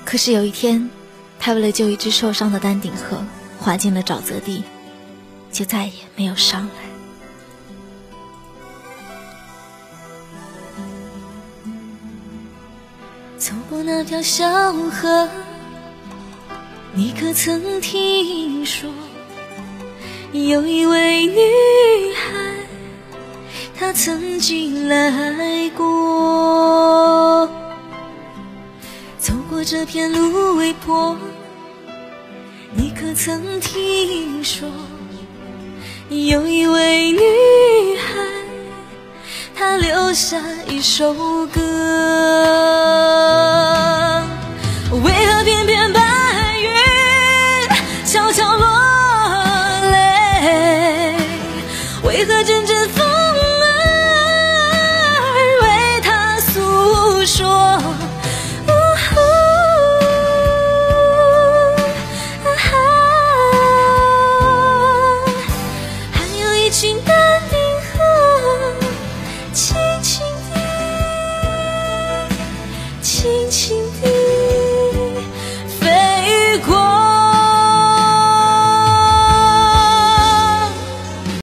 可是有一天，他为了救一只受伤的丹顶鹤，滑进了沼泽地，就再也没有上来。 走过那条小河，你可曾听说有一位女孩，她曾经来过。走过这片芦苇坡，你可曾听说有一位女孩，她留下一首歌。